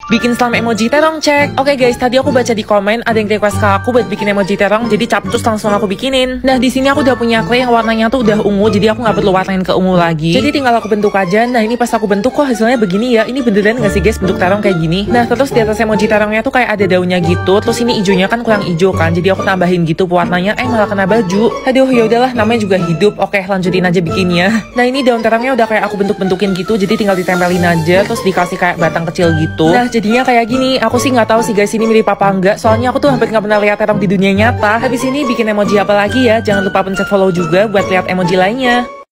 Bikin slime emoji terong, cek. Oke guys, tadi aku baca di komen ada yang request ke aku buat bikin emoji terong, jadi capcus langsung aku bikinin. Nah, di sini aku udah punya clay yang warnanya tuh udah ungu, jadi aku nggak perlu warnain ke ungu lagi. Jadi tinggal aku bentuk aja. Nah, ini pas aku bentuk kok hasilnya begini ya. Ini beneran nggak sih guys bentuk terong kayak gini? Nah, terus di atas emoji terongnya tuh kayak ada daunnya gitu. Terus ini hijaunya kan kurang hijau kan, jadi aku tambahin gitu warnanya. Malah kena baju. Aduh, ya udahlah, namanya juga hidup. Oke, lanjutin aja bikinnya. Nah, ini daun terongnya udah kayak aku bentuk-bentukin gitu, jadi tinggal ditempelin aja, terus dikasih kayak batang kecil gitu. Nah, jadinya kayak gini. Aku sih nggak tahu sih guys ini mirip apa enggak, soalnya aku tuh hampir nggak pernah lihat terong di dunia nyata. Habis ini bikin emoji apa lagi ya? Jangan lupa pencet follow juga buat lihat emoji lainnya.